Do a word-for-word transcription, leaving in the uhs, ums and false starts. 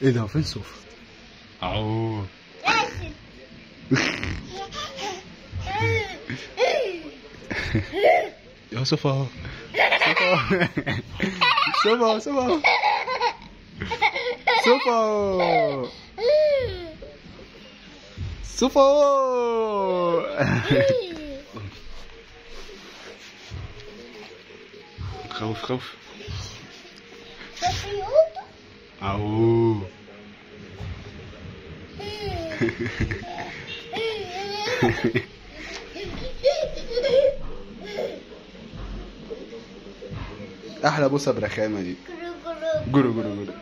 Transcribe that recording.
ايه ده؟ فين صوفا؟ اهو. يا صوفا صوفا صوفا صوفا صوفا صوفا. خوف خوف. اهو. احلى بوسه برخامه دي. جرو جرو جرو.